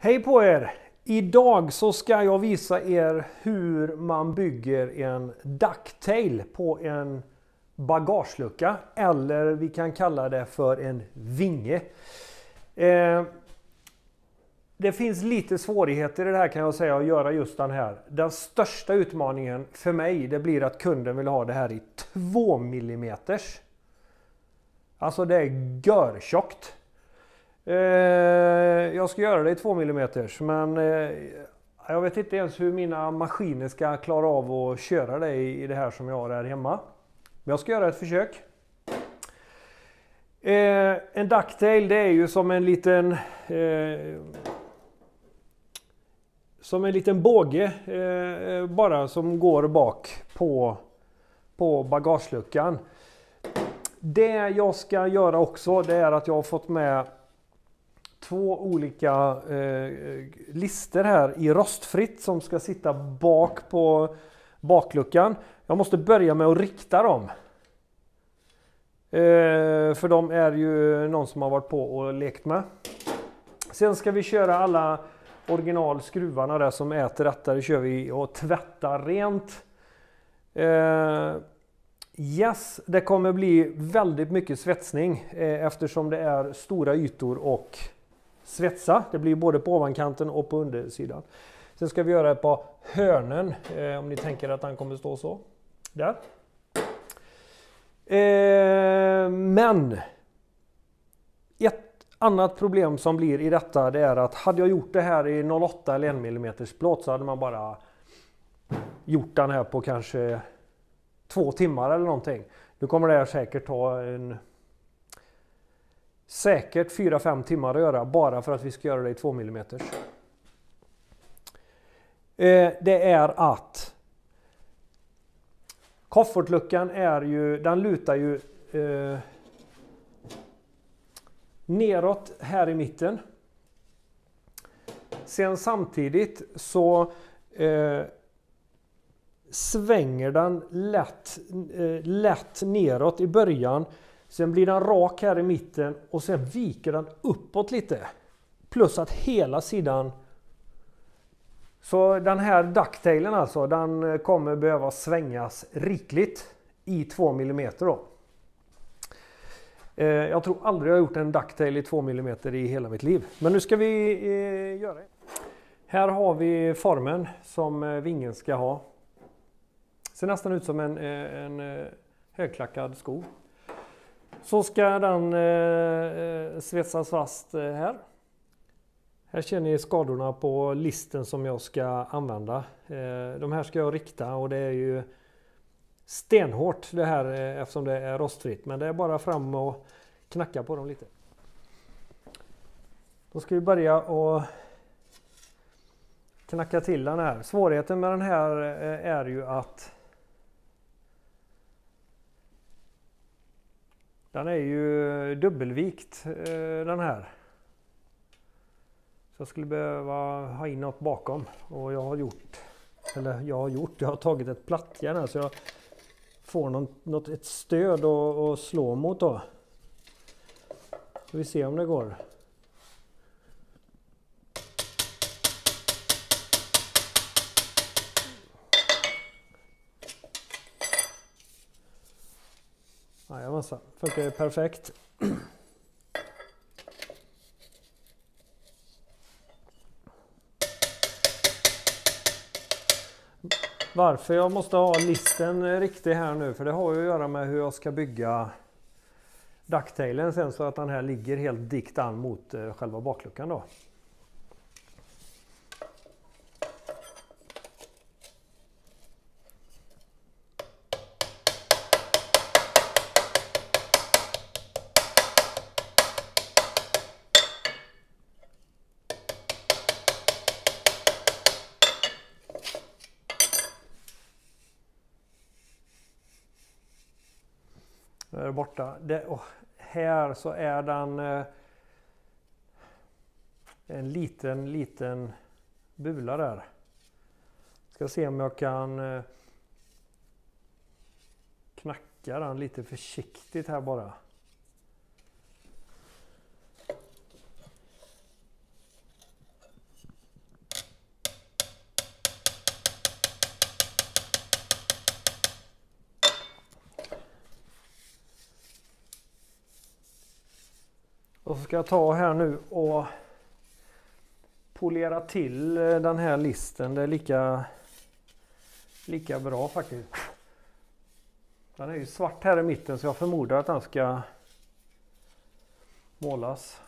Hej på er! Idag så ska jag visa er hur man bygger en ducktail på en bagagelucka, eller vi kan kalla det för en vinge. Det finns lite svårigheter i det här, kan jag säga, att göra just den här. Den största utmaningen för mig, det blir att kunden vill ha det här i 2 mm. Alltså det är görtjockt. Jag ska göra det i 2 mm, men jag vet inte ens hur mina maskiner ska klara av att köra det i det här som jag har här hemma. Men jag ska göra ett försök. En ducktail, det är ju som en liten båge bara som går bak på bagageluckan. Det jag ska göra också, det är att jag har fått med 2 olika lister här i rostfritt som ska sitta bak på bakluckan. Jag måste börja med att rikta dem. För de är ju någon som har varit på och lekt med. Sen ska vi köra alla originalskruvarna där som äter detta. Det kör vi och tvättar rent. Yes, det kommer bli väldigt mycket svetsning eftersom det är stora ytor och svetsa. Det blir både på ovankanten och på undersidan. Sen ska vi göra ett par hörnen, om ni tänker att den kommer stå så. Där. Men ett annat problem som blir i detta, det är att hade jag gjort det här i 0,8 eller 1 mm plåt så hade man bara gjort den här på kanske 2 timmar eller någonting. Nu kommer det här säkert ta säkert 4-5 timmar att göra bara för att vi ska göra det i 2 mm. Det är att koffertluckan den lutar ju neråt här i mitten. Sen samtidigt så svänger den lätt neråt i början. Sen blir den rak här i mitten och sen viker den uppåt lite. Plus att hela sidan. Så den här ducktailen alltså, den kommer behöva svängas rikligt i 2 mm då. Jag tror aldrig jag har gjort en ducktail i 2 mm i hela mitt liv. Men nu ska vi göra det. Här har vi formen som vingen ska ha. Ser nästan ut som en högklackad sko. Så ska den svetsas fast här. Här ser ni skadorna på listen som jag ska använda. De här ska jag rikta och det är ju stenhårt det här eftersom det är rostfritt. Men det är bara fram och knacka på dem lite. Då ska vi börja och knacka till den här. Svårigheten med den här är ju att den är ju dubbelvikt den här. Så jag skulle behöva ha in något bakom. Och jag har tagit ett plattjärn här så jag får ett stöd att slå mot då. Så vi ser om det går. Jajamensan, funkar ju perfekt. Varför jag måste ha listen riktig här nu, för det har ju att göra med hur jag ska bygga ducktailen sen så att den här ligger helt dikt an mot själva bakluckan då. Nu är det borta. Här så är den en liten bula där. Ska se om jag kan knacka den lite försiktigt här bara. Och så ska jag ta här nu och polera till den här listen. Det är lika bra faktiskt. Den är ju svart här i mitten så jag förmodar att den ska målas.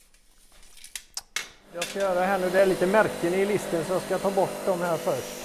Jag ska göra här nu, det är lite märken i listen så jag ska ta bort dem här först.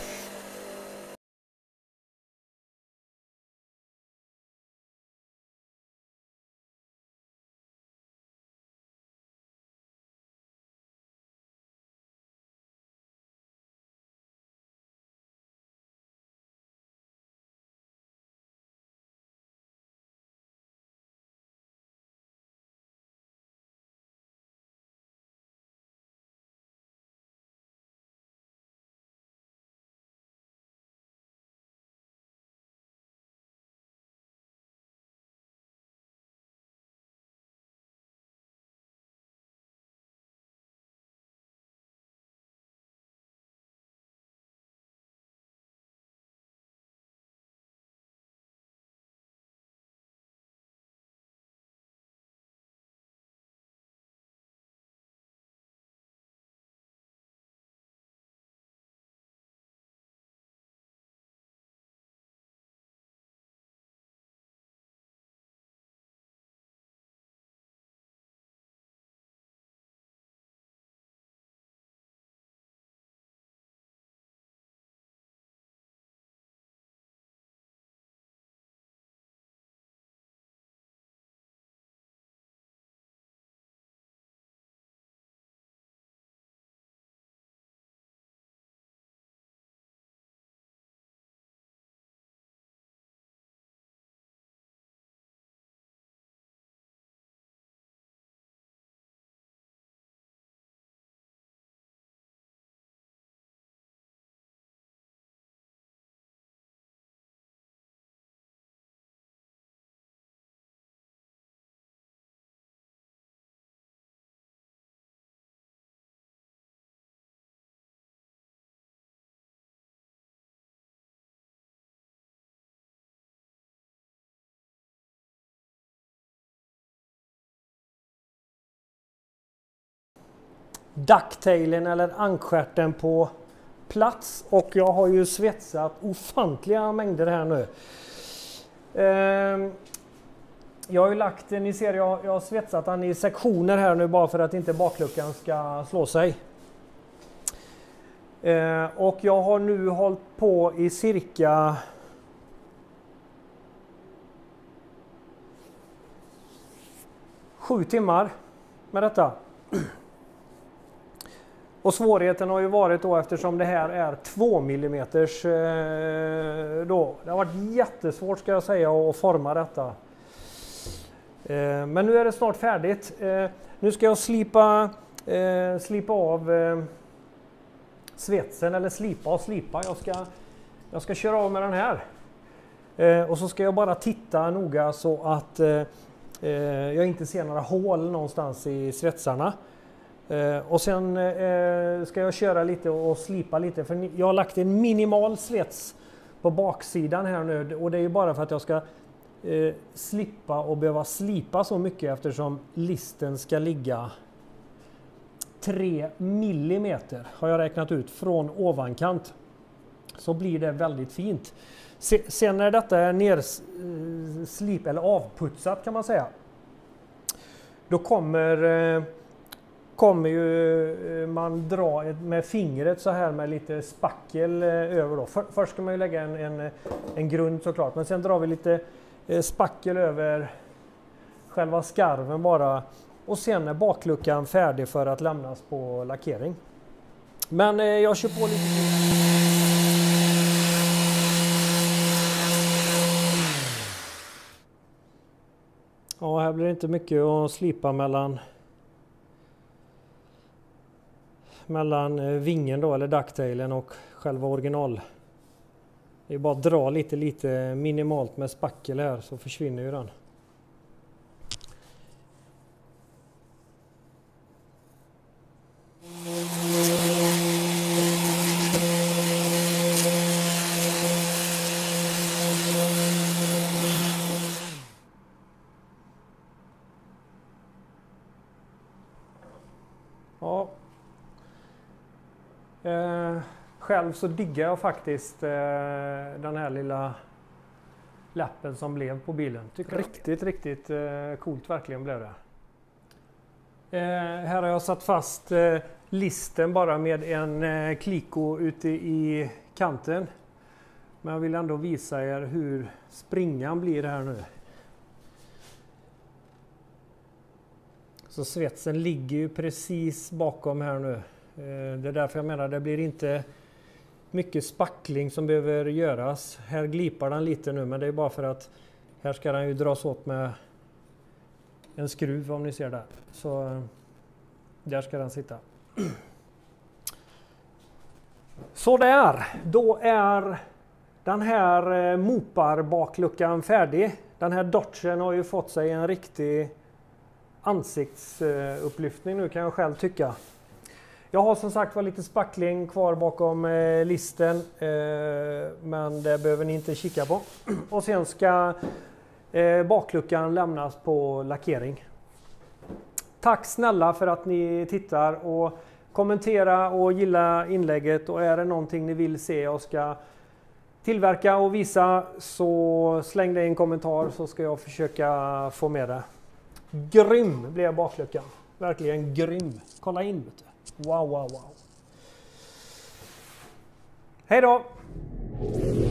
Ducktailen eller ankstjärten på plats och jag har ju svetsat ofantliga mängder här nu. Jag har ju lagt, ni ser jag har svetsat den i sektioner här nu bara för att inte bakluckan ska slå sig. Och jag har nu hållit på i cirka 7 timmar med detta. Och svårigheten har ju varit då eftersom det här är 2 mm då. Det har varit jättesvårt ska jag säga att forma detta. Men nu är det snart färdigt. Nu ska jag slipa av svetsen eller slipa. Jag ska köra av med den här. Och så ska jag bara titta noga så att jag inte ser några hål någonstans i svetsarna. Och sen ska jag köra lite och slipa lite för jag har lagt en minimal svets på baksidan här nu och det är ju bara för att jag ska slippa och behöva slipa så mycket eftersom listen ska ligga 3 mm har jag räknat ut från ovankant. Så blir det väldigt fint. Sen när detta är nerslip eller avputsat kan man säga. Då kommer ju man dra med fingret så här med lite spackel över då. Först ska man ju lägga en grund såklart, men sen drar vi lite spackel över själva skarven bara. Och sen är bakluckan färdig för att lämnas på lackering. Men jag kör på lite. Ja, här blir det inte mycket att slipa mellan vingen då, eller ducktailen och själva original. Det är bara att dra lite minimalt med spackel här så försvinner ju den. Ja. Själv så diggar jag faktiskt den här lilla lappen som blev på bilen. Tycker riktigt coolt verkligen blev det. Här har jag satt fast listen bara med en kliko ute i kanten. Men jag vill ändå visa er hur springan blir här nu. Så svetsen ligger ju precis bakom här nu. Det är därför jag menar det blir inte mycket spackling som behöver göras. Här glipar den lite nu, men det är bara för att här ska den ju dras åt med en skruv om ni ser där. Så där ska den sitta. Så där, då är den här Mopar-bakluckan färdig. Den här Dodgen har ju fått sig en riktig ansiktsupplyftning nu kan jag själv tycka. Jag har som sagt var lite spackling kvar bakom listen, men det behöver ni inte kika på. Och sen ska bakluckan lämnas på lackering. Tack snälla för att ni tittar och kommentera och gilla inlägget, och är det någonting ni vill se jag ska tillverka och visa så släng det i en kommentar så ska jag försöka få med det. Grym blev bakluckan. Verkligen grym. Kolla in vet du. Wow. Hej då!